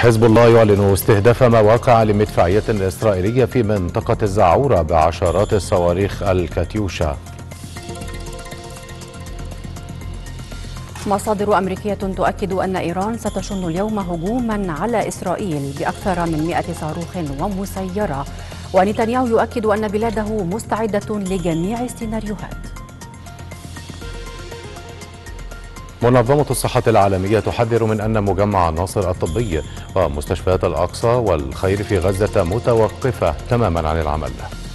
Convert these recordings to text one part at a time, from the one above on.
حزب الله يعلن استهداف مواقع لمدفعية إسرائيلية في منطقة الزعورة بعشرات الصواريخ الكاتيوشا. مصادر أمريكية تؤكد أن إيران ستشن اليوم هجوما على إسرائيل بأكثر من 100 صاروخ ومسيرة، ونتنياهو يؤكد أن بلاده مستعدة لجميع السيناريوهات. منظمة الصحة العالمية تحذر من أن مجمع الناصر الطبي ومستشفيات الأقصى والخير في غزة متوقفة تماما عن العمل.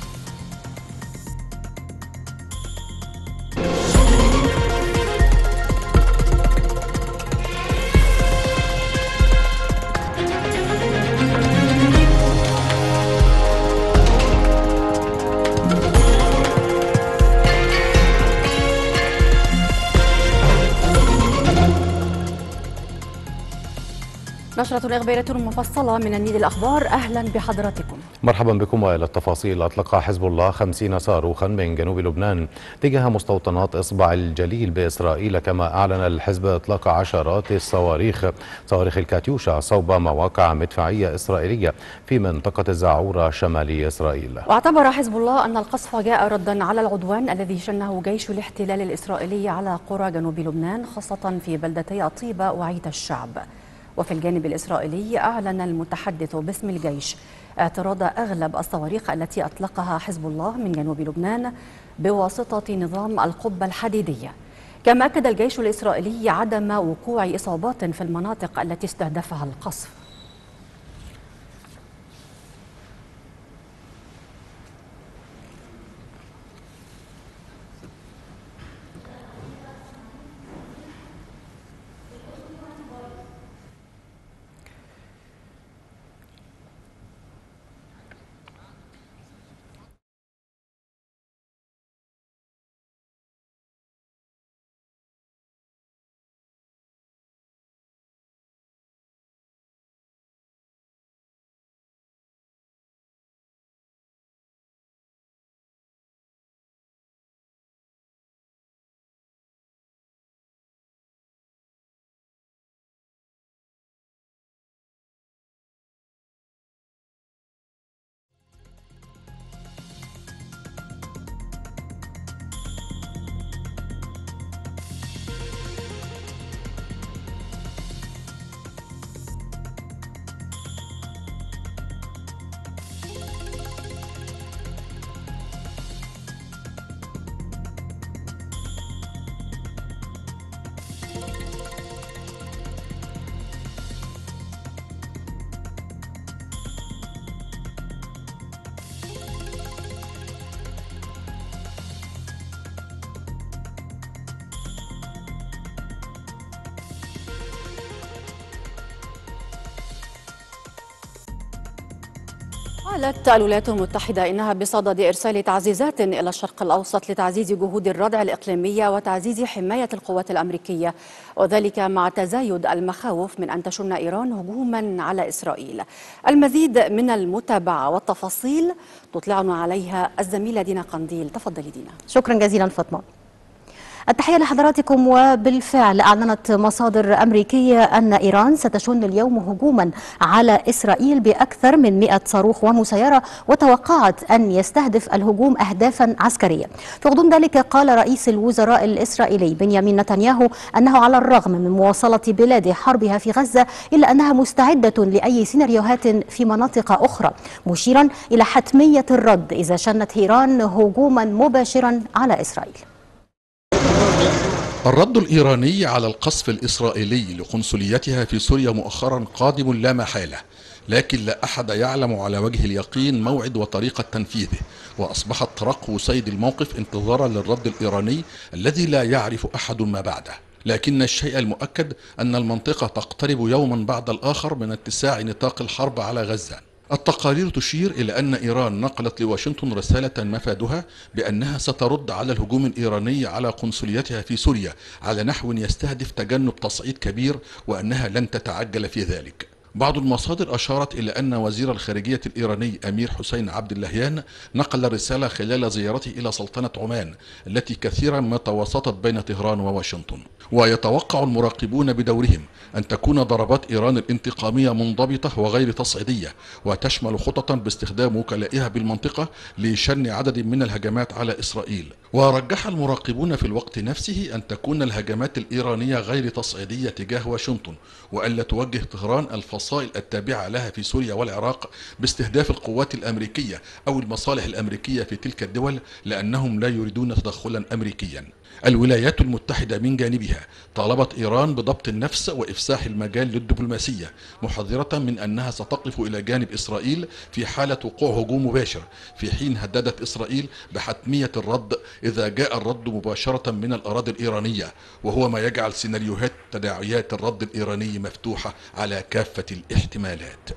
نشرة إخبارية مفصلة من النيل الأخبار، أهلا بحضراتكم. مرحبا بكم. وإلى التفاصيل. أطلق حزب الله 50 صاروخا من جنوب لبنان تجاه مستوطنات إصبع الجليل بإسرائيل، كما أعلن الحزب إطلاق عشرات صواريخ الكاتيوشا صوب مواقع مدفعية إسرائيلية في منطقة الزعورة شمالي إسرائيل. واعتبر حزب الله أن القصف جاء ردا على العدوان الذي شنه جيش الاحتلال الإسرائيلي على قرى جنوب لبنان، خاصة في بلدتي طيبة وعيت الشعب. وفي الجانب الإسرائيلي أعلن المتحدث باسم الجيش اعتراض أغلب الصواريخ التي أطلقها حزب الله من جنوب لبنان بواسطة نظام القبة الحديدية. كما أكد الجيش الإسرائيلي عدم وقوع إصابات في المناطق التي استهدفها القصف. قالت الولايات المتحدة إنها بصدد إرسال تعزيزات إلى الشرق الأوسط لتعزيز جهود الردع الإقليمية وتعزيز حماية القوات الأمريكية، وذلك مع تزايد المخاوف من أن تشن إيران هجوما على إسرائيل. المزيد من المتابعة والتفاصيل تطلعنا عليها الزميلة دينا قنديل. تفضلي دينا. شكرا جزيلا فاطمة. التحية لحضراتكم. وبالفعل أعلنت مصادر أمريكية أن إيران ستشن اليوم هجوما على إسرائيل بأكثر من 100 صاروخ ومسيرة، وتوقعت أن يستهدف الهجوم أهدافا عسكرية. في غضون ذلك قال رئيس الوزراء الإسرائيلي بنيامين نتنياهو أنه على الرغم من مواصلة بلاده حربها في غزة إلا أنها مستعدة لأي سيناريوهات في مناطق أخرى، مشيرا إلى حتمية الرد إذا شنت إيران هجوما مباشرا على إسرائيل. الرد الإيراني على القصف الإسرائيلي لقنصليتها في سوريا مؤخرا قادم لا محالة، لكن لا أحد يعلم على وجه اليقين موعد وطريقة تنفيذه، وأصبحت ترقب سيد الموقف انتظارا للرد الإيراني الذي لا يعرف أحد ما بعده. لكن الشيء المؤكد أن المنطقة تقترب يوما بعد الآخر من اتساع نطاق الحرب على غزة. التقارير تشير إلى أن إيران نقلت لواشنطن رسالة مفادها بأنها سترد على الهجوم الإيراني على قنصليتها في سوريا على نحو يستهدف تجنب تصعيد كبير، وأنها لن تتعجل في ذلك. بعض المصادر أشارت إلى أن وزير الخارجية الإيراني أمير حسين عبد اللهيان نقل رسالة خلال زيارته إلى سلطنة عمان التي كثيرا ما توسطت بين طهران وواشنطن. ويتوقع المراقبون بدورهم أن تكون ضربات إيران الانتقامية منضبطة وغير تصعيدية، وتشمل خططا باستخدام وكلائها بالمنطقة لشن عدد من الهجمات على إسرائيل. ورجح المراقبون في الوقت نفسه أن تكون الهجمات الإيرانية غير تصعيدية تجاه واشنطن، وألا توجه طهران الفصائل التابعة لها في سوريا والعراق باستهداف القوات الأمريكية أو المصالح الأمريكية في تلك الدول، لأنهم لا يريدون تدخلا أمريكيا. الولايات المتحدة من جانبها طالبت إيران بضبط النفس وإفساح المجال للدبلوماسية، محذرة من أنها ستقف إلى جانب إسرائيل في حالة وقوع هجوم مباشر، في حين هددت إسرائيل بحتمية الرد إذا جاء الرد مباشرة من الأراضي الإيرانية، وهو ما يجعل سيناريوهات تداعيات الرد الإيراني مفتوحة على كافة الاحتمالات.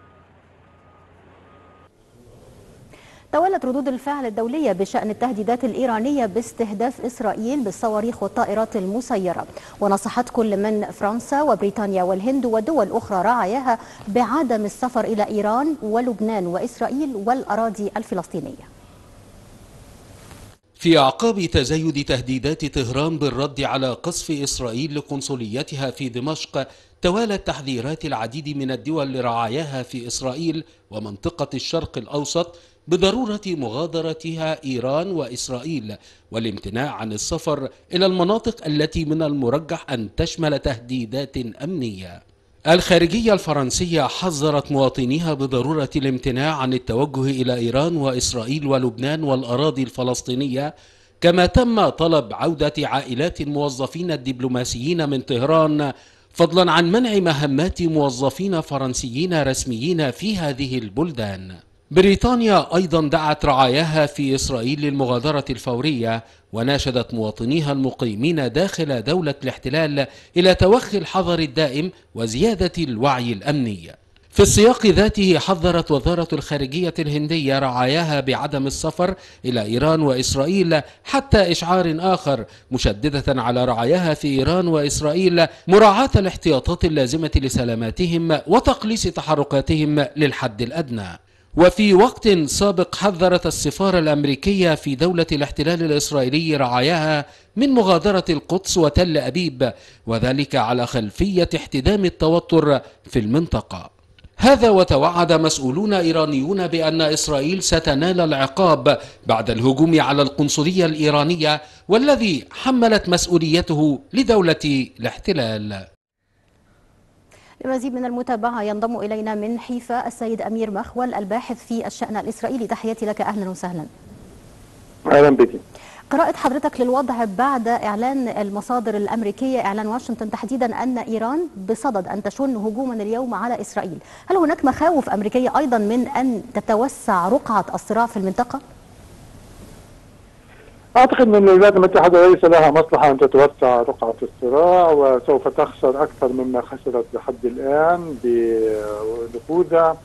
تولت ردود الفعل الدولية بشأن التهديدات الإيرانية باستهداف إسرائيل بالصواريخ والطائرات المسيرة، ونصحت كل من فرنسا وبريطانيا والهند ودول أخرى رعاياها بعدم السفر إلى إيران ولبنان وإسرائيل والأراضي الفلسطينية. في أعقاب تزايد تهديدات طهران بالرد على قصف إسرائيل لقنصليتها في دمشق، توالت تحذيرات العديد من الدول لرعاياها في إسرائيل ومنطقة الشرق الأوسط بضرورة مغادرتها إيران وإسرائيل والامتناع عن السفر إلى المناطق التي من المرجح أن تشمل تهديدات أمنية. الخارجية الفرنسية حذرت مواطنيها بضرورة الامتناع عن التوجه إلى إيران وإسرائيل ولبنان والأراضي الفلسطينية، كما تم طلب عودة عائلات الموظفين الدبلوماسيين من طهران، فضلا عن منع مهمات موظفين فرنسيين رسميين في هذه البلدان. بريطانيا أيضا دعت رعاياها في إسرائيل للمغادرة الفورية، وناشدت مواطنيها المقيمين داخل دولة الاحتلال إلى توخي الحذر الدائم وزيادة الوعي الأمني. في السياق ذاته حذرت وزارة الخارجية الهندية رعاياها بعدم السفر إلى إيران وإسرائيل حتى إشعار آخر، مشددة على رعاياها في إيران وإسرائيل مراعاة الاحتياطات اللازمة لسلاماتهم وتقليص تحركاتهم للحد الأدنى. وفي وقت سابق حذرت السفارة الأمريكية في دولة الاحتلال الإسرائيلي رعاياها من مغادرة القدس وتل أبيب، وذلك على خلفية احتدام التوتر في المنطقة. هذا وتوعد مسؤولون إيرانيون بأن إسرائيل ستنال العقاب بعد الهجوم على القنصلية الإيرانية والذي حملت مسؤوليته لدولة الاحتلال. لمزيد من المتابعة ينضم إلينا من حيفا السيد أمير مخول الباحث في الشأن الإسرائيلي. تحياتي لك، أهلا وسهلا. أهلا بك. قراءة حضرتك للوضع بعد إعلان المصادر الأمريكية، إعلان واشنطن تحديدا، أن إيران بصدد أن تشن هجوما اليوم على إسرائيل، هل هناك مخاوف أمريكية أيضا من أن تتوسع رقعة الصراع في المنطقة؟ أعتقد أن الولايات المتحدة ليس لها مصلحة أن تتوسع رقعة الصراع، وسوف تخسر أكثر مما خسرت لحد الآن بنفوذها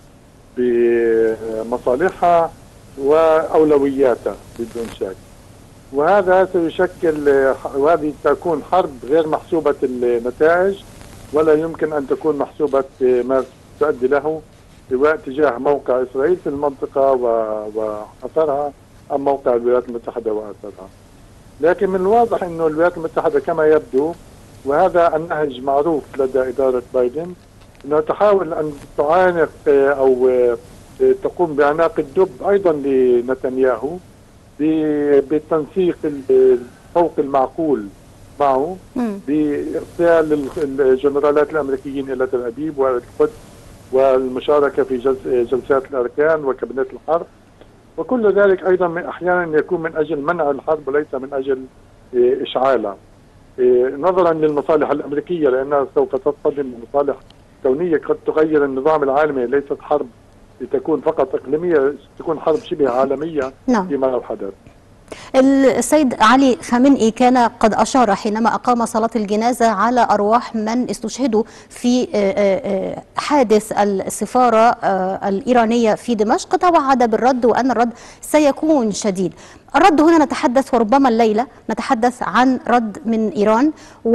بمصالحها وأولوياتها بدون شك. وهذا سيشكل، وهذه تكون حرب غير محسوبة النتائج، ولا يمكن أن تكون محسوبة ما تؤدي له سواء تجاه موقع إسرائيل في المنطقة وأثرها أم موقع الولايات المتحدة وأثرها. لكن من الواضح أن الولايات المتحدة كما يبدو، وهذا النهج معروف لدى إدارة بايدن، أنها تحاول أن تعانق أو تقوم بعناق الدب أيضا لنتنياهو بالتنسيق فوق المعقول معه، بإرسال الجنرالات الأمريكيين إلى تل أبيب والقدس والمشاركة في جلسات الأركان وكابينة الحرب، وكل ذلك أيضا أحيانا يكون من أجل منع الحرب وليس من أجل إشعالها، نظرا للمصالح الأمريكية، لأنها سوف تصطدم بمصالح كونية قد تغير النظام العالمي. ليست حرب لتكون فقط إقليمية، تكون حرب شبه عالمية فيما لو حدث. السيد علي خامنئي كان قد أشار حينما أقام صلاة الجنازة على أرواح من استشهدوا في حادث السفارة الإيرانية في دمشق، توعد بالرد وأن الرد سيكون شديد. الرد هنا نتحدث وربما الليلة نتحدث عن رد من إيران،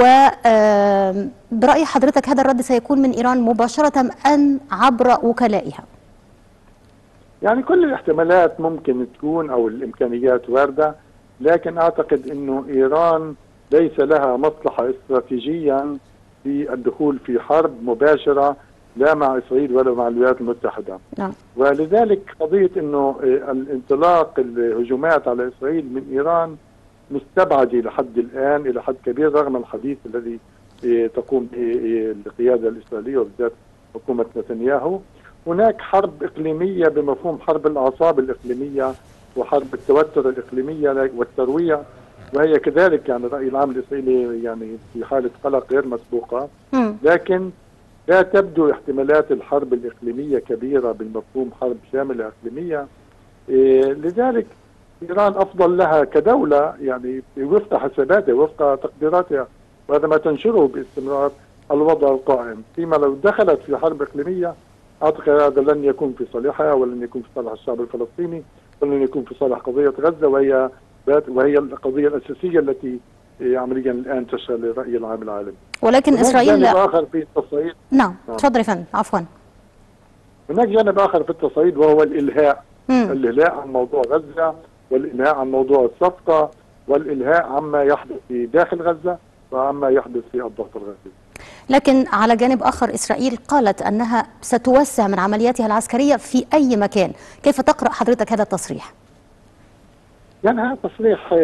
وبرأي حضرتك هذا الرد سيكون من إيران مباشرة أم عبر وكلائها؟ يعني كل الاحتمالات ممكن تكون أو الإمكانيات واردة، لكن أعتقد أنه إيران ليس لها مصلحة استراتيجيا في الدخول في حرب مباشرة لا مع إسرائيل ولا مع الولايات المتحدة. نعم. ولذلك قضية أنه الانطلاق الهجومات على إسرائيل من إيران مستبعدة لحد الآن إلى حد كبير، رغم الحديث الذي تقوم به القيادة الإسرائيلية وبالذات حكومة نتنياهو. هناك حرب إقليمية بمفهوم حرب الأعصاب الإقليمية وحرب التوتر الإقليمية والترويع، وهي كذلك يعني الرأي العام الإسرائيلي يعني في حالة قلق غير مسبوقة. لكن لا تبدو احتمالات الحرب الإقليمية كبيرة بالمفهوم حرب شاملة إقليمية. لذلك إيران أفضل لها كدولة يعني وفق حساباتها وفق تقديراتها، وهذا ما تنشره باستمرار الوضع القائم. فيما لو دخلت في حرب إقليمية أعتقد هذا لن يكون في صالحها ولن يكون في صالح الشعب الفلسطيني ولن يكون في صالح قضية غزة، وهي القضية الأساسية التي عمليا الآن تشغل الرأي العام العالمي. ولكن إسرائيل جانب آخر في التصعيد. نعم تفضل يا فندم. عفوا. هناك جانب آخر في التصعيد وهو الإلهاء. الإلهاء عن موضوع غزة والإلهاء عن موضوع الصفقة والإلهاء عما يحدث في داخل غزة وعما يحدث في الضفة الغربية. لكن على جانب آخر إسرائيل قالت أنها ستوسع من عملياتها العسكرية في أي مكان. كيف تقرأ حضرتك هذا التصريح؟ يعني هذا تصريح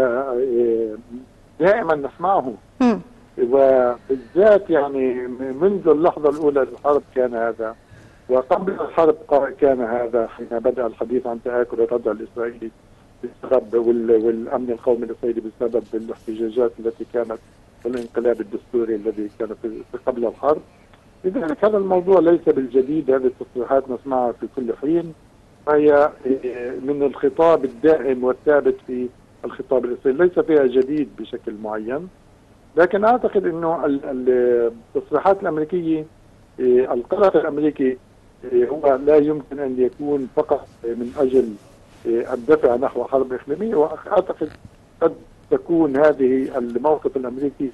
دائما نسمعه، وبالذات يعني منذ اللحظة الأولى للحرب كان هذا، وقبل الحرب كان هذا حين بدأ الحديث عن تآكل الردع الإسرائيلي بسبب والأمن القومي الإسرائيلي بسبب الاحتجاجات التي كانت والانقلاب الدستوري الذي كان في قبل الحرب. لذلك هذا الموضوع ليس بالجديد، هذه التصريحات نسمعها في كل حين، وهي من الخطاب الدائم والثابت في الخطاب الإسرائيلي، ليس فيها جديد بشكل معين. لكن أعتقد أنه التصريحات الأمريكية القلق الأمريكي هو لا يمكن أن يكون فقط من أجل الدفع نحو حرب إقليمية، وأعتقد قد تكون هذه الموقف الأمريكي.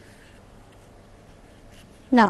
نعم.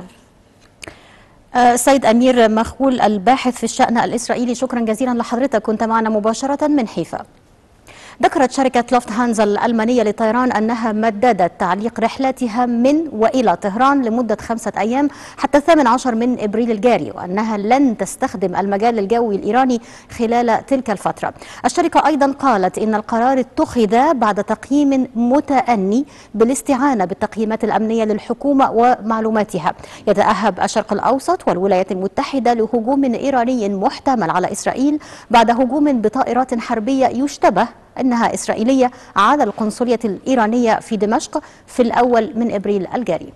سيد أمير مخول الباحث في الشأن الإسرائيلي، شكرا جزيلا لحضرتك، كنت معنا مباشرة من حيفا. ذكرت شركة لوفتهانزا الألمانية للطيران أنها مددت تعليق رحلاتها من وإلى طهران لمدة 5 أيام حتى 18 من إبريل الجاري، وأنها لن تستخدم المجال الجوي الإيراني خلال تلك الفترة. الشركة أيضا قالت إن القرار اتخذ بعد تقييم متأني بالاستعانة بالتقييمات الأمنية للحكومة ومعلوماتها. يتأهب الشرق الأوسط والولايات المتحدة لهجوم إيراني محتمل على إسرائيل بعد هجوم بطائرات حربية يشتبه أنها إسرائيلية على القنصلية الإيرانية في دمشق في الأول من إبريل الجاري.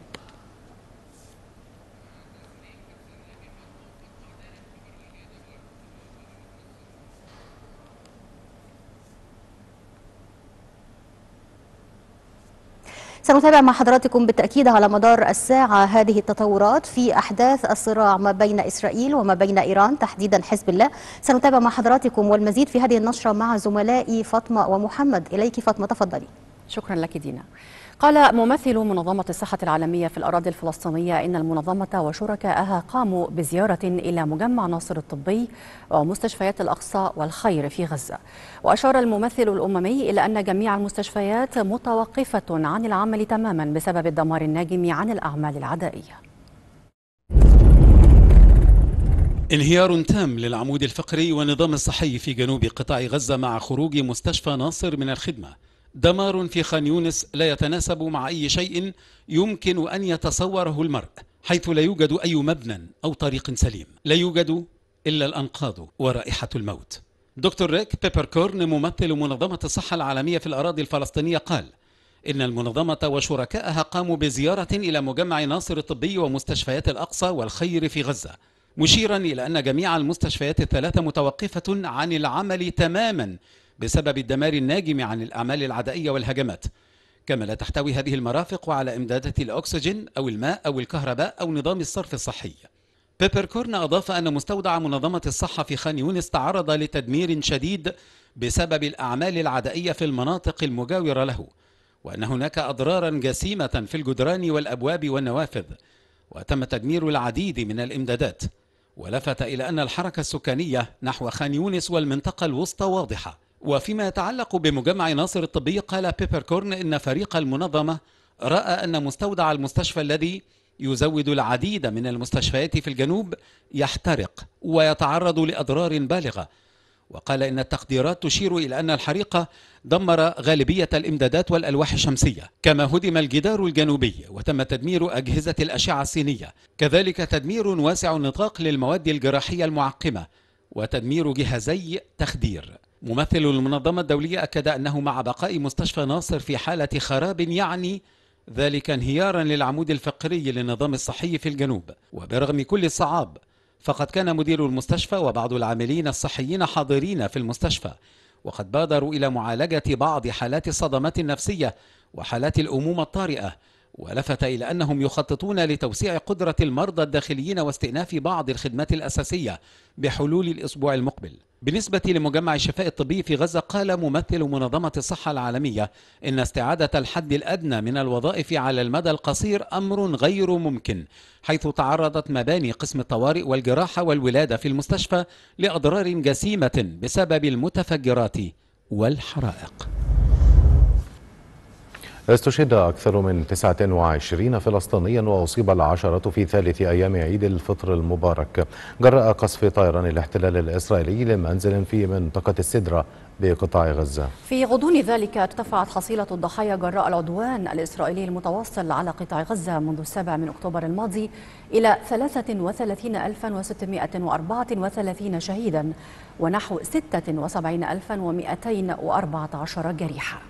سنتابع مع حضراتكم بالتأكيد على مدار الساعة هذه التطورات في أحداث الصراع ما بين إسرائيل وما بين إيران، تحديدا حزب الله. سنتابع مع حضراتكم والمزيد في هذه النشرة مع زملائي فاطمة ومحمد. إليك فاطمة، تفضلي. شكرا لك دينا. قال ممثل منظمة الصحة العالمية في الأراضي الفلسطينية إن المنظمة وشركائها قاموا بزيارة إلى مجمع ناصر الطبي ومستشفيات الأقصى والخير في غزة. وأشار الممثل الأممي إلى أن جميع المستشفيات متوقفة عن العمل تماما بسبب الدمار الناجم عن الأعمال العدائية. انهيار تام للعمود الفقري والنظام الصحي في جنوب قطاع غزة مع خروج مستشفى ناصر من الخدمة. دمار في خان يونس لا يتناسب مع أي شيء يمكن أن يتصوره المرء، حيث لا يوجد أي مبنى أو طريق سليم، لا يوجد إلا الأنقاض ورائحة الموت. دكتور ريك بيبركورن ممثل منظمة الصحة العالمية في الأراضي الفلسطينية قال إن المنظمة وشركائها قاموا بزيارة إلى مجمع ناصر الطبي ومستشفيات الأقصى والخير في غزة، مشيرا إلى أن جميع المستشفيات الثلاثة متوقفة عن العمل تماما بسبب الدمار الناجم عن الأعمال العدائية والهجمات. كما لا تحتوي هذه المرافق على إمدادات الأكسجين أو الماء أو الكهرباء أو نظام الصرف الصحي. بيبركورن أضاف أن مستودع منظمة الصحة في خان يونس تعرض لتدمير شديد بسبب الأعمال العدائية في المناطق المجاورة له، وأن هناك أضرارا جسيمة في الجدران والأبواب والنوافذ، وتم تدمير العديد من الإمدادات. ولفت إلى أن الحركة السكانية نحو خان يونس والمنطقة الوسطى واضحة. وفيما يتعلق بمجمع ناصر الطبي، قال بيبركورن إن فريق المنظمة رأى أن مستودع المستشفى الذي يزود العديد من المستشفيات في الجنوب يحترق ويتعرض لأضرار بالغة. وقال إن التقديرات تشير إلى أن الحريق دمر غالبية الإمدادات والألواح الشمسية، كما هدم الجدار الجنوبي وتم تدمير أجهزة الأشعة السينية، كذلك تدمير واسع النطاق للمواد الجراحية المعقمة وتدمير جهازي تخدير. ممثل المنظمة الدولية أكد أنه مع بقاء مستشفى ناصر في حالة خراب يعني ذلك انهيارا للعمود الفقري للنظام الصحي في الجنوب. وبرغم كل الصعاب فقد كان مدير المستشفى وبعض العاملين الصحيين حاضرين في المستشفى، وقد بادروا إلى معالجة بعض حالات الصدمات النفسية وحالات الأمومة الطارئة. ولفت إلى أنهم يخططون لتوسيع قدرة المرضى الداخليين واستئناف بعض الخدمات الأساسية بحلول الأسبوع المقبل. بالنسبة لمجمع الشفاء الطبي في غزة، قال ممثل منظمة الصحة العالمية إن استعادة الحد الأدنى من الوظائف على المدى القصير أمر غير ممكن، حيث تعرضت مباني قسم الطوارئ والجراحة والولادة في المستشفى لأضرار جسيمة بسبب المتفجرات والحرائق. استشهد أكثر من 29 فلسطينيا وأصيب العشرة في ثالث أيام عيد الفطر المبارك جراء قصف طيران الاحتلال الإسرائيلي لمنزل في منطقة السدرة بقطاع غزة. في غضون ذلك ارتفعت حصيلة الضحايا جراء العدوان الإسرائيلي المتواصل على قطاع غزة منذ 7 أكتوبر الماضي إلى 33,634 شهيدا ونحو 76,214 جريحا.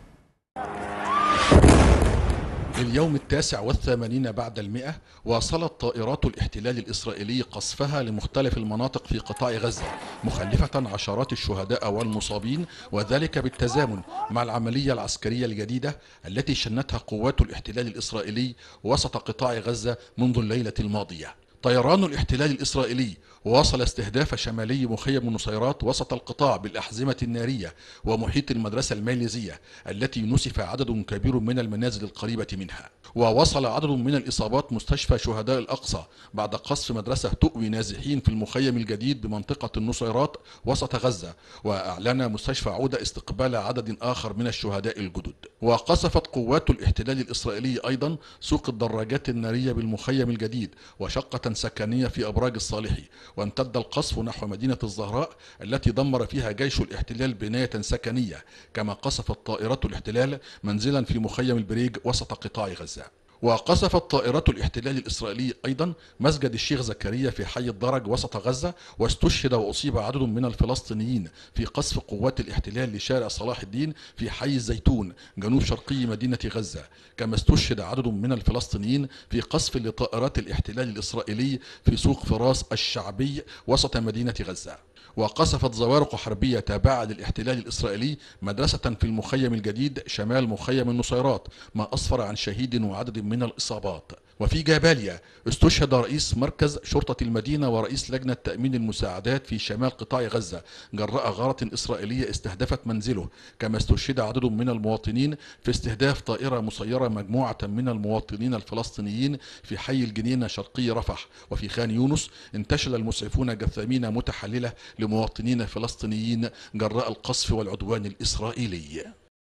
لليوم 89 بعد 100 واصلت طائرات الاحتلال الإسرائيلي قصفها لمختلف المناطق في قطاع غزة، مخلفة عشرات الشهداء والمصابين، وذلك بالتزامن مع العملية العسكرية الجديدة التي شنتها قوات الاحتلال الإسرائيلي وسط قطاع غزة منذ الليلة الماضية. طيران الاحتلال الإسرائيلي واصل استهداف شمالي مخيم نصيرات وسط القطاع بالأحزمة النارية ومحيط المدرسة الماليزية التي نسف عدد كبير من المنازل القريبة منها. ووصل عدد من الإصابات مستشفى شهداء الأقصى بعد قصف مدرسة تؤوي نازحين في المخيم الجديد بمنطقة النصيرات وسط غزة. وأعلن مستشفى عودة استقبال عدد آخر من الشهداء الجدد. وقصفت قوات الاحتلال الإسرائيلي أيضا سوق الدراجات النارية بالمخيم الجديد وشقة سكنية في أبراج الصالحي. وامتد القصف نحو مدينة الزهراء التي دمر فيها جيش الاحتلال بناية سكنية، كما قصفت طائرات الاحتلال منزلا في مخيم البريج وسط قطاع غزة. وقصفت طائرات الاحتلال الإسرائيلي أيضا مسجد الشيخ زكريا في حي الدرج وسط غزة، واستشهد وأصيب عدد من الفلسطينيين في قصف قوات الاحتلال لشارع صلاح الدين في حي الزيتون جنوب شرقي مدينة غزة. كما استشهد عدد من الفلسطينيين في قصف لطائرات الاحتلال الإسرائيلي في سوق فراس الشعبي وسط مدينة غزة. وقصفت زوارق حربية تابعة للاحتلال الإسرائيلي مدرسة في المخيم الجديد شمال مخيم النصيرات، ما أسفر عن شهيد وعدد من الإصابات. وفي جاباليا استشهد رئيس مركز شرطة المدينة ورئيس لجنة تأمين المساعدات في شمال قطاع غزة جراء غارة إسرائيلية استهدفت منزله. كما استشهد عدد من المواطنين في استهداف طائرة مسيرة مجموعة من المواطنين الفلسطينيين في حي الجنينة شرقي رفح. وفي خان يونس انتشل المسعفون جثامين متحللة لمواطنين فلسطينيين جراء القصف والعدوان الإسرائيلي.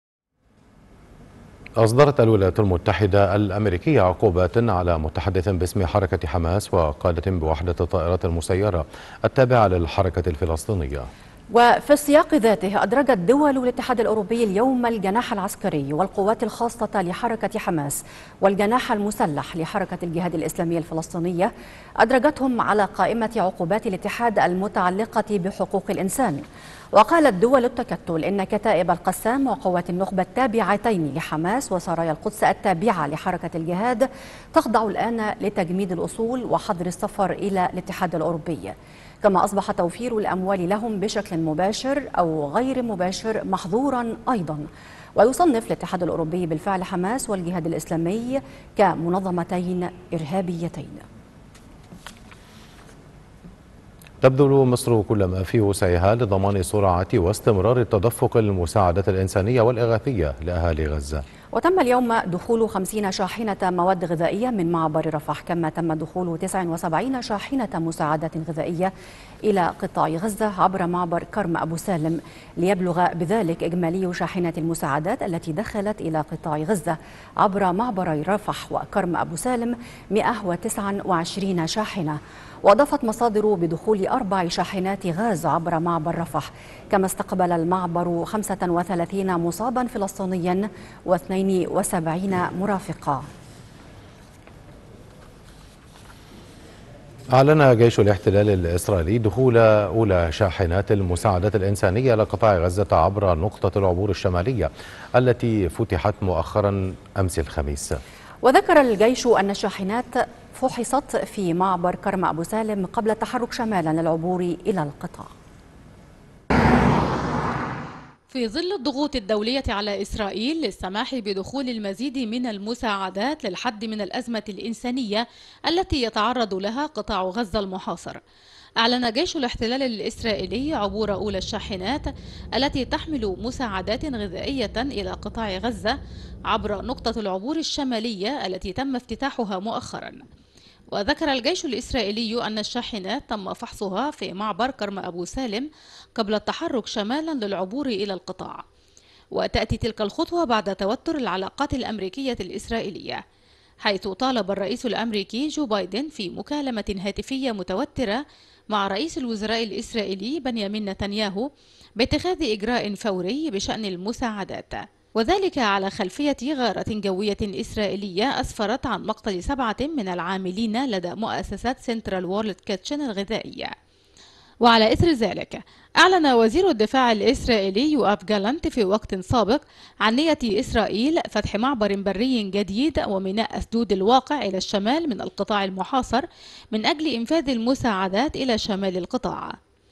أصدرت الولايات المتحدة الأمريكية عقوبات على متحدث باسم حركة حماس وقادة بوحدة الطائرات المسيرة التابعة للحركة الفلسطينية. وفي السياق ذاته أدرجت دول الاتحاد الأوروبي اليوم الجناح العسكري والقوات الخاصة لحركة حماس والجناح المسلح لحركة الجهاد الإسلامي الفلسطينية، أدرجتهم على قائمة عقوبات الاتحاد المتعلقة بحقوق الإنسان. وقالت دول التكتل إن كتائب القسام وقوات النخبة التابعتين لحماس وسرايا القدس التابعة لحركة الجهاد تخضع الآن لتجميد الأصول وحظر السفر إلى الاتحاد الأوروبي. كما أصبح توفير الأموال لهم بشكل مباشر أو غير مباشر محظورا أيضا. ويصنف الاتحاد الأوروبي بالفعل حماس والجهاد الإسلامي كمنظمتين إرهابيتين. تبذل مصر كل ما في وسعها لضمان سرعة واستمرار تدفق المساعدات الإنسانية والإغاثية لأهالي غزة. وتم اليوم دخول 50 شاحنة مواد غذائية من معبر رفح، كما تم دخول 79 شاحنة مساعدات غذائية إلى قطاع غزة عبر معبر كرم أبو سالم، ليبلغ بذلك إجمالي شاحنات المساعدات التي دخلت إلى قطاع غزة عبر معبري رفح وكرم أبو سالم 129 شاحنة. وأضافت مصادر بدخول 4 شاحنات غاز عبر معبر رفح، كما استقبل المعبر 35 مصابا فلسطينيا و72 مرافقا. أعلن جيش الاحتلال الإسرائيلي دخول أولى شاحنات المساعدات الإنسانية لقطاع غزة عبر نقطة العبور الشمالية التي فتحت مؤخرا أمس الخميس. وذكر الجيش أن الشاحنات فحصت في معبر كرم أبو سالم قبل التحرك شمالا للعبور إلى القطاع. في ظل الضغوط الدولية على إسرائيل للسماح بدخول المزيد من المساعدات للحد من الأزمة الإنسانية التي يتعرض لها قطاع غزة المحاصر، أعلن جيش الاحتلال الإسرائيلي عبور أولى الشاحنات التي تحمل مساعدات غذائية إلى قطاع غزة عبر نقطة العبور الشمالية التي تم افتتاحها مؤخرا. وذكر الجيش الإسرائيلي أن الشاحنات تم فحصها في معبر كرم أبو سالم قبل التحرك شمالا للعبور إلى القطاع. وتأتي تلك الخطوة بعد توتر العلاقات الأمريكية الإسرائيلية، حيث طالب الرئيس الأمريكي جو بايدن في مكالمة هاتفية متوترة مع رئيس الوزراء الإسرائيلي بنيامين نتنياهو باتخاذ إجراء فوري بشأن المساعدات، وذلك على خلفية غارة جوية إسرائيلية أسفرت عن مقتل 7 من العاملين لدى مؤسسة سنترال وورلد كيتشن الغذائية. وعلى إثر ذلك أعلن وزير الدفاع الإسرائيلي يوآف جالانت في وقت سابق عن نية إسرائيل فتح معبر بري جديد وميناء أسدود الواقع إلى الشمال من القطاع المحاصر من أجل إنفاذ المساعدات إلى شمال القطاع.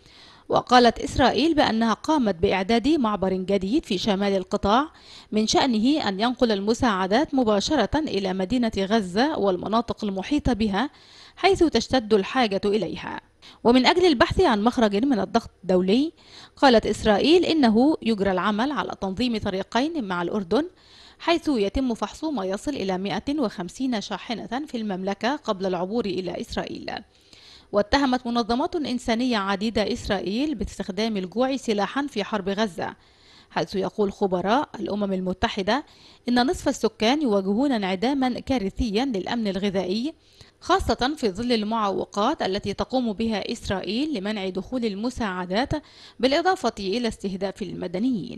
وقالت إسرائيل بأنها قامت بإعداد معبر جديد في شمال القطاع من شأنه أن ينقل المساعدات مباشرة إلى مدينة غزة والمناطق المحيطة بها حيث تشتد الحاجة إليها. ومن أجل البحث عن مخرج من الضغط الدولي، قالت إسرائيل إنه يجرى العمل على تنظيم طريقين مع الأردن، حيث يتم فحص ما يصل إلى 150 شاحنة في المملكة قبل العبور إلى إسرائيل. واتهمت منظمات إنسانية عديدة إسرائيل باستخدام الجوع سلاحا في حرب غزة، حيث يقول خبراء الأمم المتحدة إن نصف السكان يواجهون انعداما كارثيا للأمن الغذائي، خاصة في ظل المعوقات التي تقوم بها إسرائيل لمنع دخول المساعدات بالإضافة إلى استهداف المدنيين.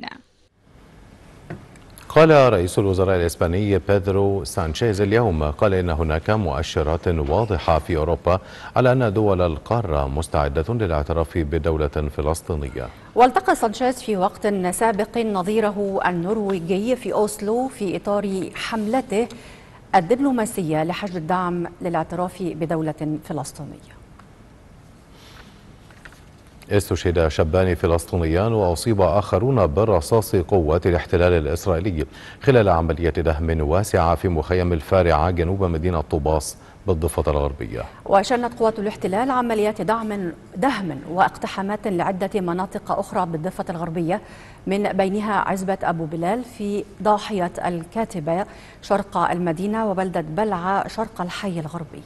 قال رئيس الوزراء الإسباني بيدرو سانشيز اليوم إن هناك مؤشرات واضحة في أوروبا على أن دول القارة مستعدة للاعتراف بدولة فلسطينية. والتقى سانشيز في وقت سابق نظيره النرويجي في أوسلو في إطار حملته الدبلوماسية لحشد الدعم للاعتراف بدولة فلسطينية. استشهد شابان فلسطينيان وأصيب آخرون برصاص قوات الاحتلال الإسرائيلي خلال عملية دهم واسعة في مخيم الفارعة جنوب مدينة طوباس بالضفة الغربية. وشنت قوات الاحتلال عمليات دهم واقتحامات لعدة مناطق أخرى بالضفة الغربية، من بينها عزبة أبو بلال في ضاحية الكاتبة شرق المدينة وبلدة بلعة شرق الحي الغربي.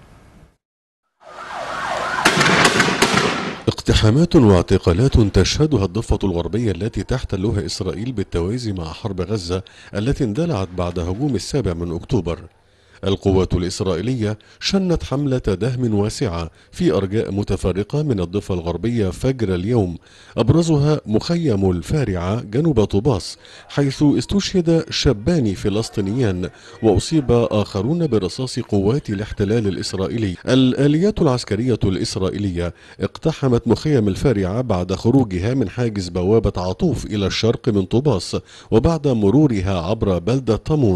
اقتحامات واعتقالات تشهدها الضفة الغربية التي تحتلها إسرائيل بالتوازي مع حرب غزة التي اندلعت بعد هجوم 7 أكتوبر. القوات الإسرائيلية شنت حملة دهم واسعة في أرجاء متفرقة من الضفة الغربية فجر اليوم، أبرزها مخيم الفارعة جنوب طوباس، حيث استشهد شابان فلسطينيان وأصيب آخرون برصاص قوات الاحتلال الإسرائيلي. الآليات العسكرية الإسرائيلية اقتحمت مخيم الفارعة بعد خروجها من حاجز بوابة عطوف إلى الشرق من طوباس، وبعد مرورها عبر بلدة طمون.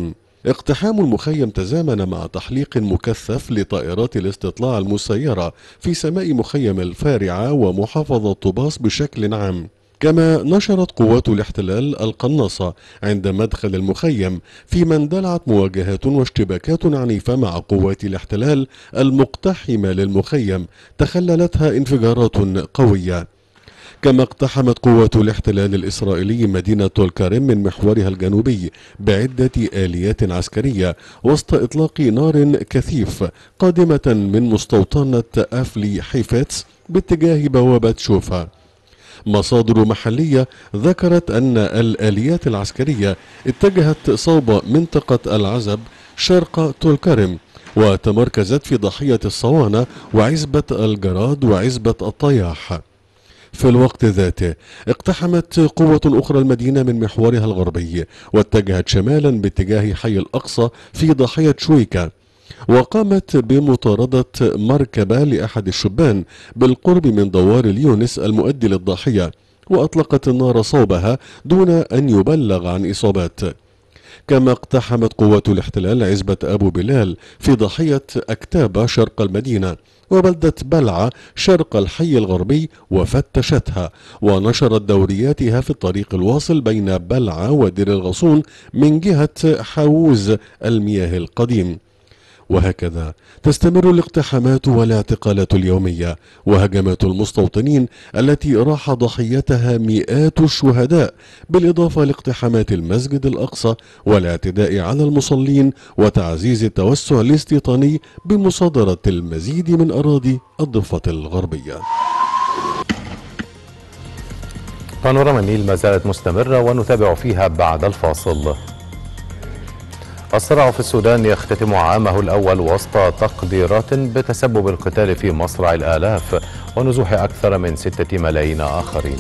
اقتحام المخيم تزامن مع تحليق مكثف لطائرات الاستطلاع المسيرة في سماء مخيم الفارعة ومحافظة طوباس بشكل عام. كما نشرت قوات الاحتلال القناصة عند مدخل المخيم، فيما اندلعت مواجهات واشتباكات عنيفة مع قوات الاحتلال المقتحمة للمخيم تخللتها انفجارات قوية. كما اقتحمت قوات الاحتلال الإسرائيلي مدينة طول كارم من محورها الجنوبي بعدة آليات عسكرية وسط إطلاق نار كثيف قادمة من مستوطنة أفلي حيفتس باتجاه بوابة شوفا. مصادر محلية ذكرت أن الآليات العسكرية اتجهت صوب منطقة العزب شرق طول كارم، وتمركزت في ضاحية الصوانة وعزبة الجراد وعزبة الطياح. في الوقت ذاته اقتحمت قوة أخرى المدينة من محورها الغربي واتجهت شمالا باتجاه حي الأقصى في ضاحية شويكا، وقامت بمطاردة مركبة لأحد الشبان بالقرب من دوار اليونس المؤدي للضاحية، وأطلقت النار صوبها دون أن يبلغ عن إصابات. كما اقتحمت قوات الاحتلال عزبة أبو بلال في ضاحية أكتابة شرق المدينة وبلدة بلعة شرق الحي الغربي وفتشتها، ونشرت دورياتها في الطريق الواصل بين بلعة ودير الغصون من جهة حووز المياه القديم. وهكذا تستمر الاقتحامات والاعتقالات اليومية وهجمات المستوطنين التي راح ضحيتها مئات الشهداء، بالإضافة لاقتحامات المسجد الأقصى والاعتداء على المصلين وتعزيز التوسع الاستيطاني بمصادرة المزيد من أراضي الضفة الغربية. بانوراما النيل ما زالت مستمرة ونتابع فيها بعد الفاصل. الصراع في السودان يختتم عامه الأول وسط تقديرات بتسبب القتال في مصرع الآلاف ونزوح أكثر من 6 ملايين آخرين.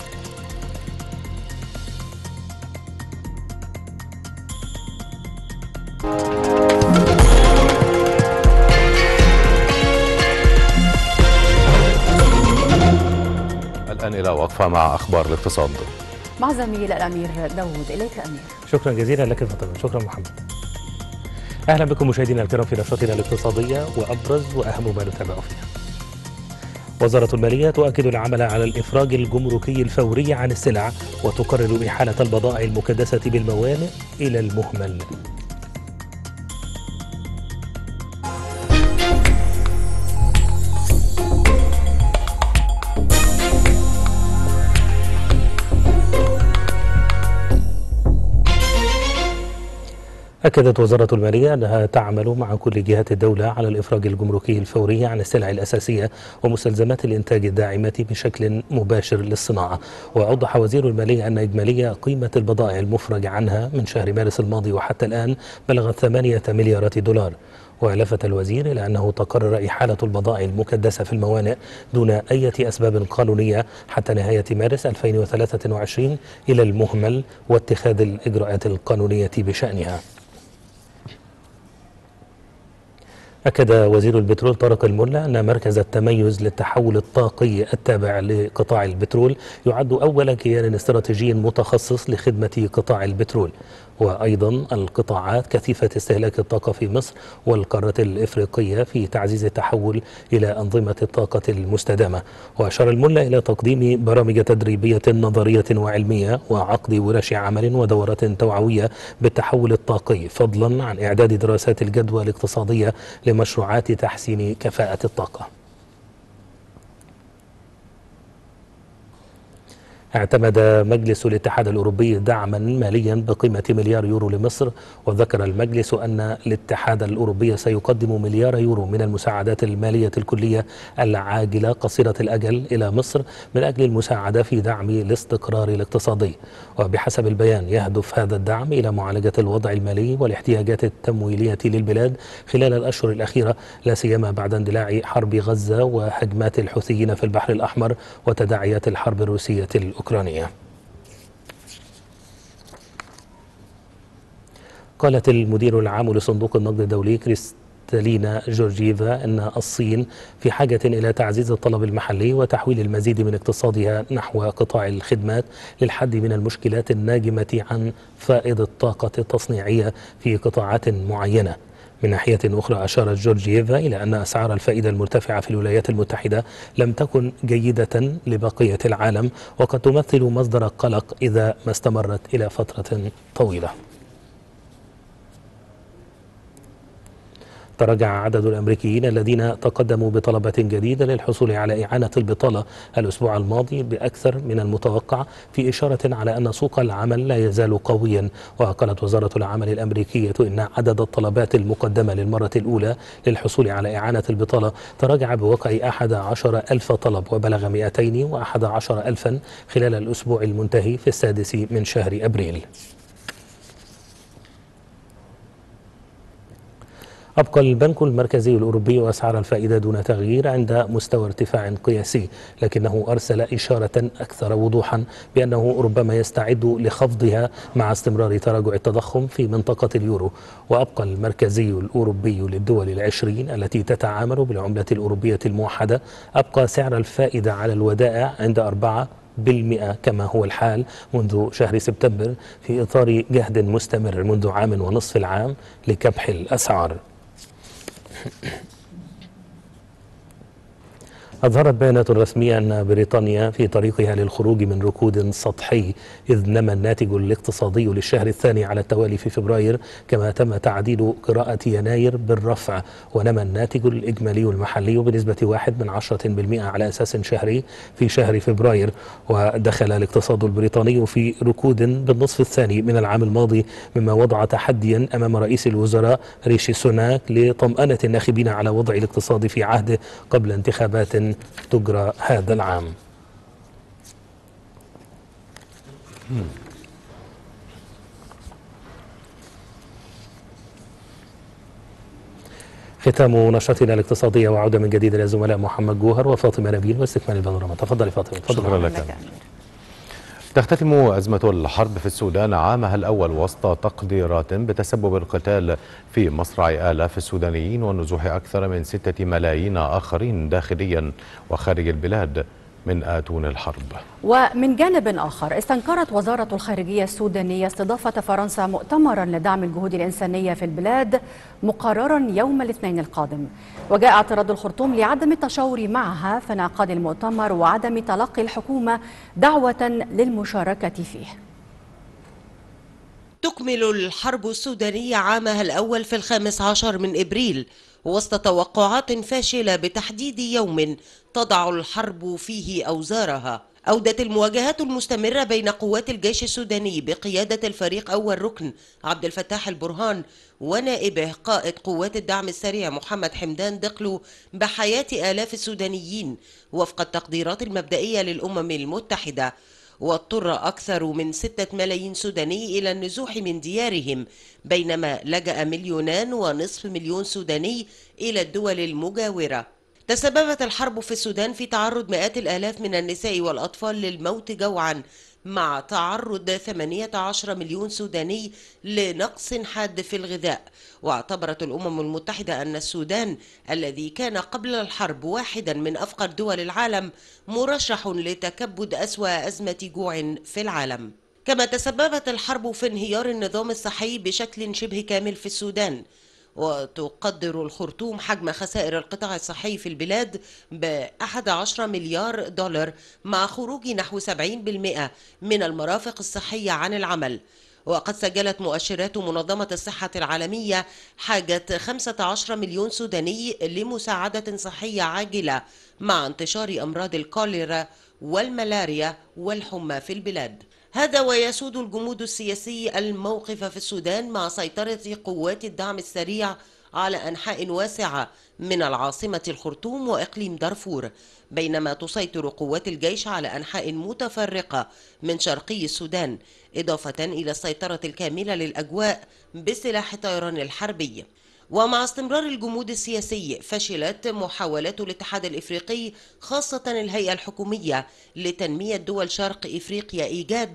الآن إلى وقفة مع أخبار الاقتصاد مع زميل الأمير داود. إليك أمير. شكرا جزيلا لك فاطمة. شكرا محمد. أهلا بكم مشاهدينا الكرام في نشرتنا الاقتصادية وأبرز وأهم ما نتابع فيها. وزارة المالية تؤكد العمل على الإفراج الجمركي الفوري عن السلع وتقرر إحالة البضائع المكدسة بالموانئ إلى المهمل. أكدت وزارة المالية أنها تعمل مع كل جهات الدولة على الإفراج الجمركي الفوري عن السلع الأساسية ومستلزمات الإنتاج الداعمة بشكل مباشر للصناعة. وأوضح وزير المالية أن إجمالية قيمة البضائع المفرج عنها من شهر مارس الماضي وحتى الآن بلغت 8 مليارات دولار. ولفت الوزير إلى أنه تقرر إحالة البضائع المكدسة في الموانئ دون أي أسباب قانونية حتى نهاية مارس 2023 إلى المهمل واتخاذ الإجراءات القانونية بشأنها. أكد وزير البترول طارق الملا أن مركز التميز للتحول الطاقي التابع لقطاع البترول يعد أول كيان استراتيجي متخصص لخدمة قطاع البترول وأيضا القطاعات كثيفة استهلاك الطاقة في مصر والقارة الإفريقية في تعزيز التحول إلى أنظمة الطاقة المستدامة. وأشار الملا إلى تقديم برامج تدريبية نظرية وعلمية وعقد ورش عمل ودورات توعوية بالتحول الطاقي، فضلا عن إعداد دراسات الجدوى الاقتصادية لمشروعات تحسين كفاءة الطاقة. اعتمد مجلس الاتحاد الأوروبي دعما ماليا بقيمة مليار يورو لمصر، وذكر المجلس أن الاتحاد الأوروبي سيقدم مليار يورو من المساعدات المالية الكلية العاجلة قصيرة الأجل إلى مصر من أجل المساعدة في دعم الاستقرار الاقتصادي. وبحسب البيان يهدف هذا الدعم إلى معالجة الوضع المالي والاحتياجات التمويلية للبلاد خلال الأشهر الأخيرة، لا سيما بعد اندلاع حرب غزة وهجمات الحوثيين في البحر الأحمر وتداعيات الحرب الروسية الأوكرانية. قالت المدير العام لصندوق النقد الدولي كاتالينا جورجييفا أن الصين في حاجة إلى تعزيز الطلب المحلي وتحويل المزيد من اقتصادها نحو قطاع الخدمات للحد من المشكلات الناجمة عن فائض الطاقة التصنيعية في قطاعات معينة. من ناحية أخرى أشارت جورجييفا إلى أن أسعار الفائدة المرتفعة في الولايات المتحدة لم تكن جيدة لبقية العالم، وقد تمثل مصدر قلق إذا ما استمرت إلى فترة طويلة. تراجع عدد الأمريكيين الذين تقدموا بطلبات جديدة للحصول على إعانة البطالة الأسبوع الماضي بأكثر من المتوقع، في إشارة على أن سوق العمل لا يزال قويا. وقالت وزارة العمل الأمريكية إن عدد الطلبات المقدمة للمرة الأولى للحصول على إعانة البطالة تراجع بوقع 11,000 طلب، وبلغ 211,000 خلال الأسبوع المنتهي في السادس من شهر أبريل. أبقى البنك المركزي الأوروبي أسعار الفائدة دون تغيير عند مستوى ارتفاع قياسي، لكنه أرسل إشارة أكثر وضوحا بأنه ربما يستعد لخفضها مع استمرار تراجع التضخم في منطقة اليورو. وأبقى المركزي الأوروبي للدول العشرين التي تتعامل بالعملة الأوروبية الموحدة أبقى سعر الفائدة على الودائع عند 4% كما هو الحال منذ شهر سبتمبر، في إطار جهد مستمر منذ عام ونصف العام لكبح الأسعار. أظهرت بيانات رسمية أن بريطانيا في طريقها للخروج من ركود سطحي، إذ نما الناتج الاقتصادي للشهر الثاني على التوالي في فبراير، كما تم تعديل قراءة يناير بالرفع، ونما الناتج الإجمالي المحلي بنسبة 1% على أساس شهري في شهر فبراير. ودخل الاقتصاد البريطاني في ركود بالنصف الثاني من العام الماضي، مما وضع تحديا أمام رئيس الوزراء ريشي سوناك لطمأنة الناخبين على وضع الاقتصاد في عهده قبل انتخابات تجرى هذا العام. ختام نشرتنا الاقتصادية، وعودة من جديد إلى زملاء محمد جوهر وفاطمة نبيل واستكمال البانوراما. تفضلي فاطمة. شكرا لك. تختتم أزمة الحرب في السودان عامها الأول وسط تقديرات بتسبب القتال في مصرع آلاف السودانيين ونزوح أكثر من 6 ملايين آخرين داخليا وخارج البلاد من آتون الحرب. ومن جانب آخر، استنكرت وزارة الخارجية السودانية استضافة فرنسا مؤتمرا لدعم الجهود الإنسانية في البلاد مقررا يوم الاثنين القادم، وجاء اعتراض الخرطوم لعدم التشاور معها في انعقاد المؤتمر وعدم تلقي الحكومة دعوة للمشاركة فيه. تكمل الحرب السودانية عامها الأول في 15 من إبريل وسط توقعات فاشلة بتحديد يوم تضع الحرب فيه أوزارها. أودت المواجهات المستمرة بين قوات الجيش السوداني بقيادة الفريق أول ركن عبد الفتاح البرهان ونائبه قائد قوات الدعم السريع محمد حمدان دقلو بحياة آلاف السودانيين وفق التقديرات المبدئية للأمم المتحدة. واضطر أكثر من 6 ملايين سوداني إلى النزوح من ديارهم، بينما لجأ 2.5 مليون سوداني إلى الدول المجاورة. تسببت الحرب في السودان في تعرض مئات الآلاف من النساء والأطفال للموت جوعا، مع تعرض 18 مليون سوداني لنقص حاد في الغذاء. واعتبرت الأمم المتحدة أن السودان الذي كان قبل الحرب واحدا من أفقر دول العالم مرشح لتكبد أسوأ أزمة جوع في العالم. كما تسببت الحرب في انهيار النظام الصحي بشكل شبه كامل في السودان. وتقدر الخرطوم حجم خسائر القطاع الصحي في البلاد ب11 مليار دولار، مع خروج نحو 70% من المرافق الصحية عن العمل. وقد سجلت مؤشرات منظمة الصحة العالمية حاجة 15 مليون سوداني لمساعدة صحية عاجلة، مع انتشار أمراض الكوليرا والملاريا والحمى في البلاد. هذا ويسود الجمود السياسي الموقف في السودان مع سيطرة قوات الدعم السريع على أنحاء واسعة من العاصمة الخرطوم وإقليم دارفور، بينما تسيطر قوات الجيش على أنحاء متفرقة من شرقي السودان، إضافة إلى السيطرة الكاملة للأجواء بسلاح الطيران الحربي. ومع استمرار الجمود السياسي، فشلت محاولات الاتحاد الإفريقي خاصة الهيئة الحكومية لتنمية دول شرق إفريقيا إيجاد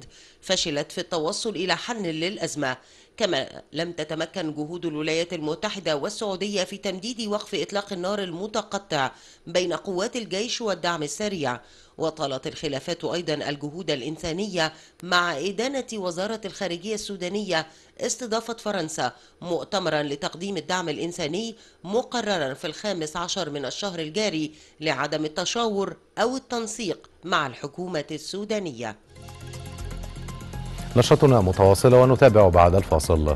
فشلت في التوصل إلى حل للأزمة. كما لم تتمكن جهود الولايات المتحدة والسعودية في تمديد وقف إطلاق النار المتقطع بين قوات الجيش والدعم السريع. وطالت الخلافات أيضا الجهود الإنسانية، مع إدانة وزارة الخارجية السودانية استضافة فرنسا مؤتمرا لتقديم الدعم الإنساني مقررا في 15 من الشهر الجاري لعدم التشاور أو التنسيق مع الحكومة السودانية. نشرتنا متواصلة ونتابع بعد الفاصل.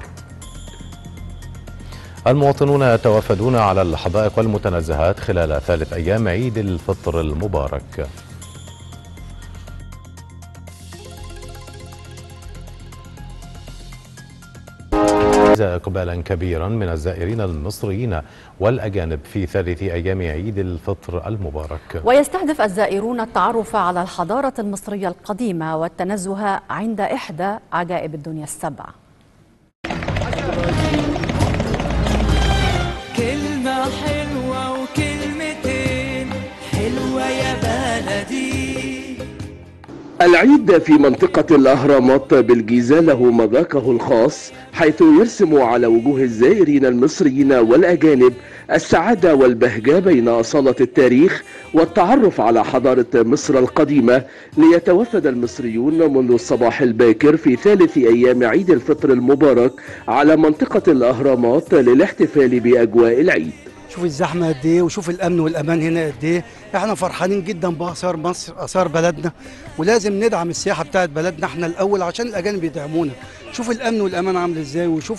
المواطنون يتوافدون على الحدائق والمتنزهات خلال 3 أيام عيد الفطر المبارك. إقبالا كبيرا من الزائرين المصريين والأجانب في 3 أيام عيد الفطر المبارك. ويستهدف الزائرون التعرف على الحضارة المصرية القديمة والتنزه عند إحدى عجائب الدنيا السبع. كلمة حلوة وكلمتين حلوة يا بلدي. العيد في منطقة الأهرامات بالجيزة له مذاقه الخاص، حيث يرسم على وجوه الزائرين المصريين والأجانب السعادة والبهجة بين أصالة التاريخ والتعرف على حضارة مصر القديمة. ليتوافد المصريون منذ الصباح الباكر في 3 أيام عيد الفطر المبارك على منطقة الأهرامات للاحتفال بأجواء العيد. شوف الزحمه قد ايه، وشوف الامن والامان هنا قد ايه. احنا فرحانين جدا باثار مصر، اثار بلدنا، ولازم ندعم السياحه بتاعت بلدنا احنا الاول عشان الاجانب يدعمونا. شوف الامن والامان عامل ازاي، وشوف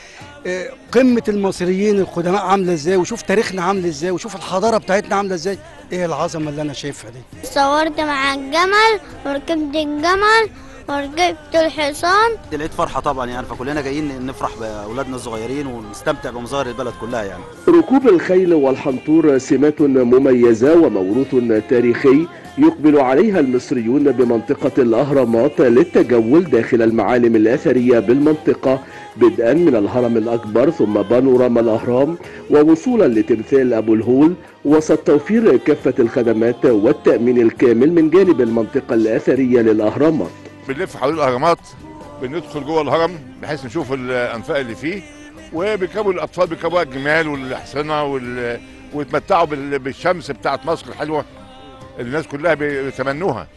قمه المصريين القدماء عامله ازاي، وشوف تاريخنا عامل ازاي، وشوف الحضاره بتاعتنا عامله ازاي. ايه العظمه اللي انا شايفها دي. صورت مع الجمل وركبت الجمل وركبت الحصان. العيد فرحه طبعا يعني، فكلنا جايين نفرح باولادنا الصغيرين ونستمتع بمظاهر البلد كلها يعني. ركوب الخيل والحنطور سمات مميزه وموروث تاريخي يقبل عليها المصريون بمنطقه الاهرامات للتجول داخل المعالم الاثريه بالمنطقه، بدءا من الهرم الاكبر ثم بانوراما الاهرام ووصولا لتمثال ابو الهول، وسط توفير كافه الخدمات والتامين الكامل من جانب المنطقه الاثريه للاهرامات. بنلف حوالين الاهرامات، بندخل جوه الهرم بحيث نشوف الانفاق اللي فيه، وبيركبوا الاطفال بيركبوا الجمال والاحصنه ويتمتعوا بالشمس بتاعت مصر الحلوه اللي الناس كلها بيتمنوها.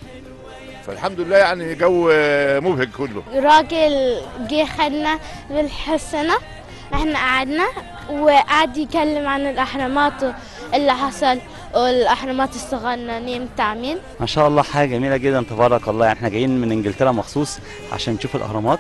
فالحمد لله يعني جو مبهج كله. راجل جه خدنا بالحصنه، احنا قعدنا وقعد يتكلم عن الاهرامات اللي حصل والاهرامات الصغننين التعمير. ما شاء الله حاجه جميله جدا تبارك الله. يعني احنا جايين من انجلترا مخصوص عشان نشوف الاهرامات،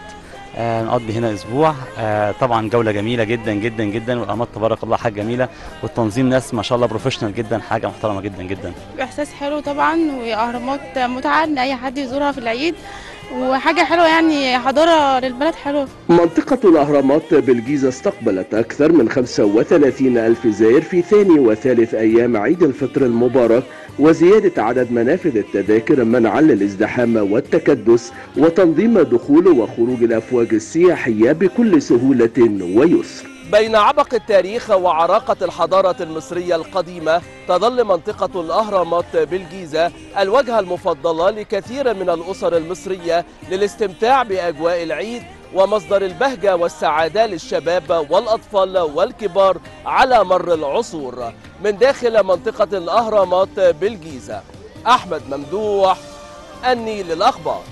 نقضي هنا اسبوع. طبعا جوله جميله جدا جدا جدا، والاهرامات تبارك الله حاجه جميله، والتنظيم ناس ما شاء الله بروفيشنال جدا، حاجه محترمه جدا جدا. احساس حلو طبعا، واهرامات متعه ان اي حد يزورها في العيد، وحاجه حلوه يعني حضاره للبلد حلوه. منطقه الاهرامات بالجيزه استقبلت اكثر من 35,000 زائر في 2 و3 ايام عيد الفطر المبارك، وزياده عدد منافذ التذاكر منعا للازدحام والتكدس، وتنظيم دخول وخروج الافواج السياحيه بكل سهوله ويسر. بين عبق التاريخ وعراقة الحضارة المصرية القديمة، تظل منطقة الأهرامات بالجيزة الوجهة المفضلة لكثير من الأسر المصرية للاستمتاع بأجواء العيد، ومصدر البهجة والسعادة للشباب والأطفال والكبار على مر العصور. من داخل منطقة الأهرامات بالجيزة، أحمد ممدوح، النيل للأخبار.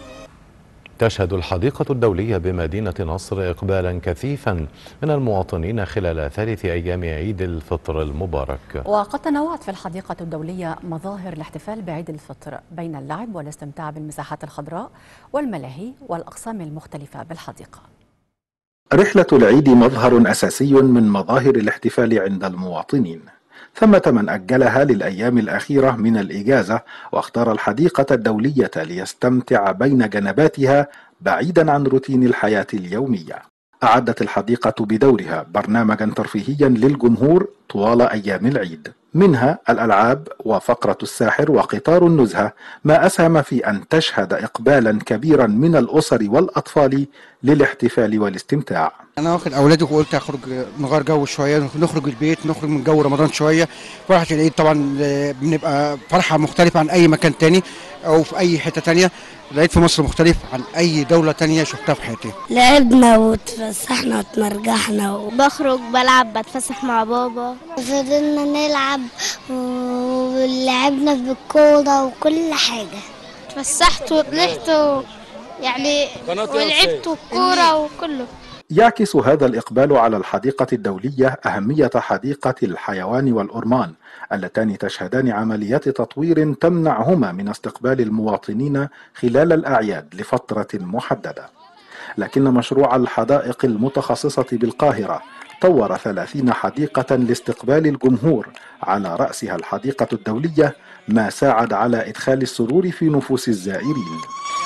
تشهد الحديقة الدولية بمدينة نصر إقبالا كثيفا من المواطنين خلال 3 أيام عيد الفطر المبارك. وقد تنوعت في الحديقة الدولية مظاهر الاحتفال بعيد الفطر بين اللعب والاستمتاع بالمساحات الخضراء والملاهي والأقسام المختلفة بالحديقة. رحلة العيد مظهر أساسي من مظاهر الاحتفال عند المواطنين. ثمة من أجلها للأيام الأخيرة من الإجازة واختار الحديقة الدولية ليستمتع بين جنباتها بعيدا عن روتين الحياة اليومية. أعدت الحديقة بدورها برنامجا ترفيهيا للجمهور طوال أيام العيد، منها الألعاب وفقرة الساحر وقطار النزهة، ما أسهم في أن تشهد إقبالا كبيرا من الأسر والأطفال للاحتفال والاستمتاع. أنا واخد أولادي وقلت أخرج نغير جو شوية، نخرج البيت، نخرج من جو رمضان شوية. فرحة العيد طبعا بنبقى فرحة مختلفة عن أي مكان تاني أو في أي حتة تانية. العيد في مصر مختلف عن أي دولة تانية شفتها في حياتي. لعبنا وتفسحنا وتمرجحنا بخرج بلعب بتفسح مع بابا، فضلنا نلعب ولعبنا بالكورة وكل حاجة. اتفسحت وطلعت يعني ولعبت الكورة وكله. يعكس هذا الإقبال على الحديقة الدولية أهمية حديقة الحيوان والأورمان اللتان تشهدان عمليات تطوير تمنعهما من استقبال المواطنين خلال الأعياد لفترة محددة. لكن مشروع الحدائق المتخصصة بالقاهرة طور 30 حديقة لاستقبال الجمهور على رأسها الحديقة الدولية، ما ساعد على إدخال السرور في نفوس الزائرين.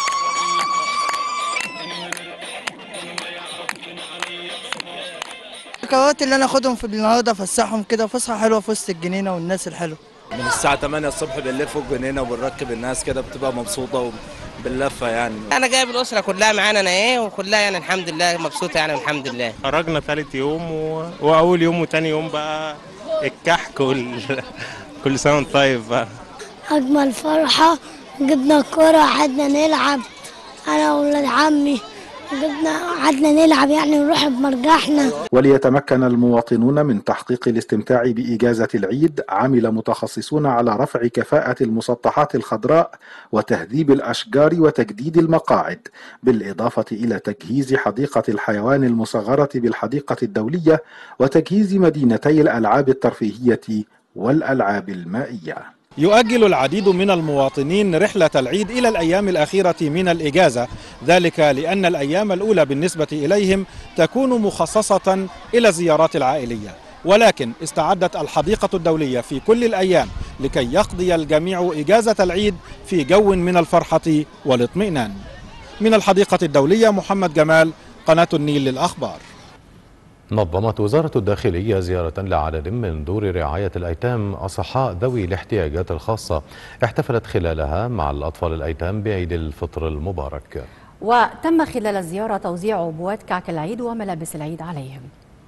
القرارات اللي انا اخدهم في النهارده افسحهم كده فسحه حلوه في وسط الجنينه والناس الحلوه. من الساعه 8 الصبح بنلف الجنينه وبنركب الناس كده، بتبقى مبسوطه وبنلفه يعني. انا جايب الاسره كلها معانا انا وكلها يعني الحمد لله مبسوطه يعني الحمد لله. خرجنا ثالث يوم واول يوم وثاني يوم بقى الكحك كل سنه وانت طيب بقى. اجمل فرحه جبنا الكوره وقعدنا نلعب انا واولاد عمي، قعدنا نلعب يعني ونروح بمرجحنا. وليتمكن المواطنون من تحقيق الاستمتاع بإجازة العيد، عمل متخصصون على رفع كفاءة المسطحات الخضراء وتهذيب الأشجار وتجديد المقاعد، بالإضافة إلى تجهيز حديقة الحيوان المصغرة بالحديقة الدولية وتجهيز مدينتي الألعاب الترفيهية والألعاب المائية. يؤجل العديد من المواطنين رحلة العيد إلى الأيام الأخيرة من الإجازة، ذلك لأن الأيام الأولى بالنسبة إليهم تكون مخصصة إلى الزيارات العائلية، ولكن استعدت الحديقة الدولية في كل الأيام لكي يقضي الجميع إجازة العيد في جو من الفرحة والاطمئنان. من الحديقة الدولية محمد جمال، قناة النيل للأخبار. نظمت وزارة الداخلية زيارة لعدد من دور رعاية الأيتام أصحاء ذوي الاحتياجات الخاصة، احتفلت خلالها مع الأطفال الأيتام بعيد الفطر المبارك. وتم خلال الزيارة توزيع عبوات كعك العيد وملابس العيد عليهم.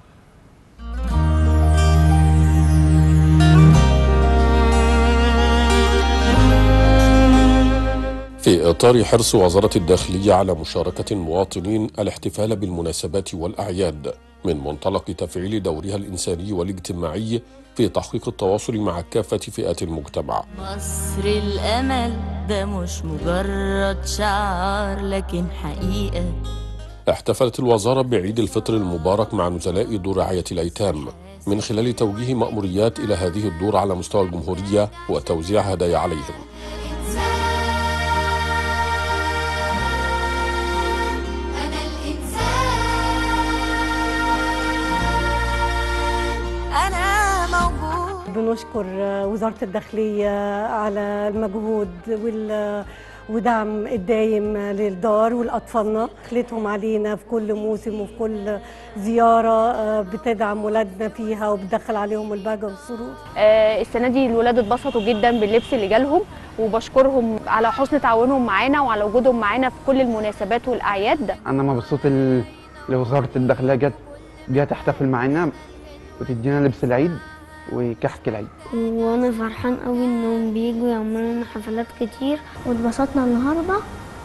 في إطار حرص وزارة الداخلية على مشاركة المواطنين الاحتفال بالمناسبات والأعياد من منطلق تفعيل دورها الإنساني والاجتماعي في تحقيق التواصل مع كافة فئات المجتمع. مصر الأمل ده مش مجرد شعار لكن حقيقة. احتفلت الوزارة بعيد الفطر المبارك مع نزلاء دور رعاية الأيتام من خلال توجيه مأموريات إلى هذه الدور على مستوى الجمهورية وتوزيع هدايا عليهم. بنشكر وزارة الداخلية على المجهود ودعم الدايم للدار والأطفالنا، خلتهم علينا في كل موسم وفي كل زيارة بتدعم ولادنا فيها وبتدخل عليهم البهجة والسرور. السنة دي الولاد اتبسطوا جدا باللبس اللي جالهم، وبشكرهم على حسن تعاونهم معانا وعلى وجودهم معانا في كل المناسبات والأعياد. أنا مبسوط لوزارة الداخلية جت تحتفل معانا وتدينا لبس العيد وكحك العيد، وانا فرحان قوي انهم بييجوا يعملوا لنا حفلات كتير واتبسطنا النهارده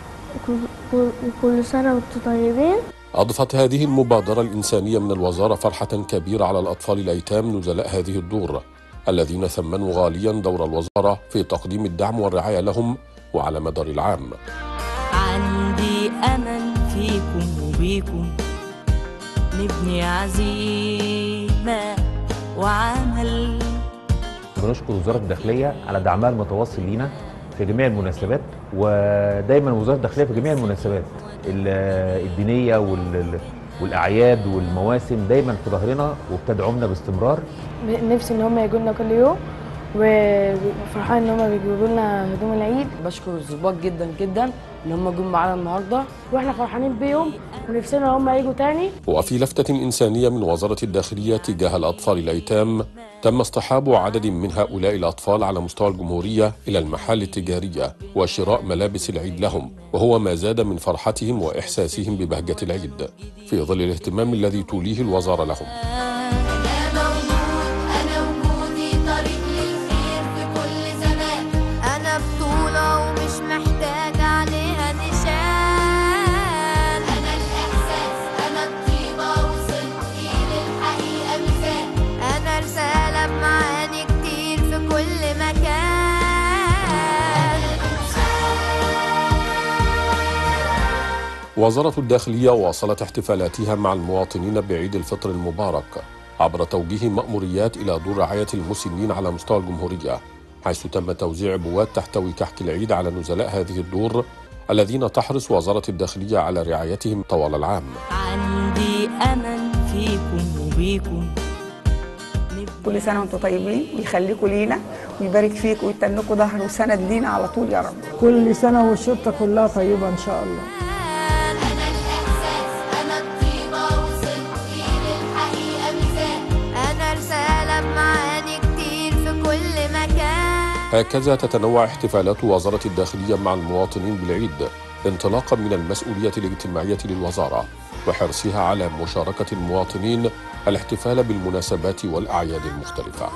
وكل سنه وانتم طيبين. أضفت هذه المبادرة الإنسانية من الوزارة فرحة كبيرة على الأطفال الأيتام نزلاء هذه الدور الذين ثمنوا غاليا دور الوزارة في تقديم الدعم والرعاية لهم وعلى مدار العام. عندي أمل فيكم وبيكم نبني عزيمة وعمل. بنشكر وزارة الداخلية على دعمها المتواصل لينا في جميع المناسبات، ودايما وزارة الداخلية في جميع المناسبات الدينية والأعياد والمواسم دايما في ظهرنا وبتدعمنا باستمرار. نفسي ان هم يجوا لنا كل يوم وفرحان ان هم بيجيبوا لنا هدوم العيد. بشكر الضباط جدا جدا ان هم جم معانا النهارده، واحنا فرحانين بيهم ونفسنا هم يجوا تاني. وفي لفتة إنسانية من وزارة الداخلية تجاه الأطفال الأيتام، تم اصطحاب عدد من هؤلاء الأطفال على مستوى الجمهورية إلى المحال التجارية وشراء ملابس العيد لهم، وهو ما زاد من فرحتهم وإحساسهم ببهجة العيد في ظل الاهتمام الذي توليه الوزارة لهم. وزارة الداخلية واصلت احتفالاتها مع المواطنين بعيد الفطر المبارك عبر توجيه مأموريات إلى دور رعاية المسنين على مستوى الجمهورية، حيث تم توزيع عبوات تحتوي كحك العيد على نزلاء هذه الدور الذين تحرص وزارة الداخلية على رعايتهم طوال العام. عندي أمل فيكم وبيكم. كل سنة وانتم طيبين ويخليكم لينا ويبارك فيكم ويتنكوا ظهر وسند لينا على طول يا رب. كل سنة والشرطة كلها طيبة إن شاء الله. هكذا تتنوع احتفالات وزارة الداخلية مع المواطنين بالعيد انطلاقا من المسؤولية الاجتماعية للوزارة وحرصها على مشاركة المواطنين الاحتفال بالمناسبات والأعياد المختلفة.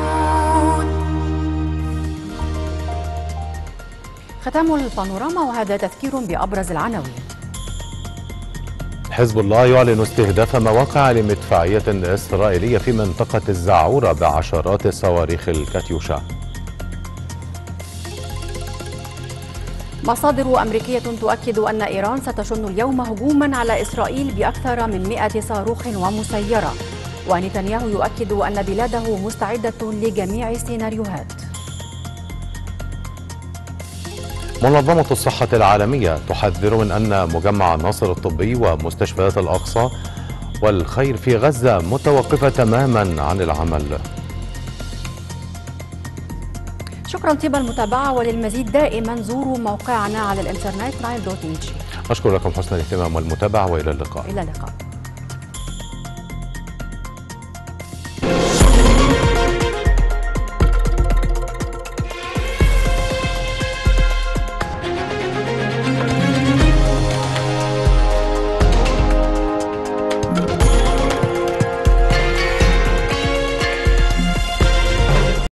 ختام البانوراما وهذا تذكير بأبرز العناوين. حزب الله يعلن استهداف مواقع لمدفعية إسرائيلية في منطقة الزعورة بعشرات الصواريخ الكاتيوشا. مصادر أمريكية تؤكد أن إيران ستشن اليوم هجوما على إسرائيل بأكثر من 100 صاروخ ومسيرة، ونتنياهو يؤكد أن بلاده مستعدة لجميع السيناريوهات. منظمة الصحة العالمية تحذر من أن مجمع الناصر الطبي ومستشفيات الأقصى والخير في غزة متوقفة تماما عن العمل. شكرا طيب المتابعة، وللمزيد دائما زوروا موقعنا على الانترنت nile.tv. أشكر لكم حسن الاهتمام والمتابعة وإلى اللقاء. إلى اللقاء.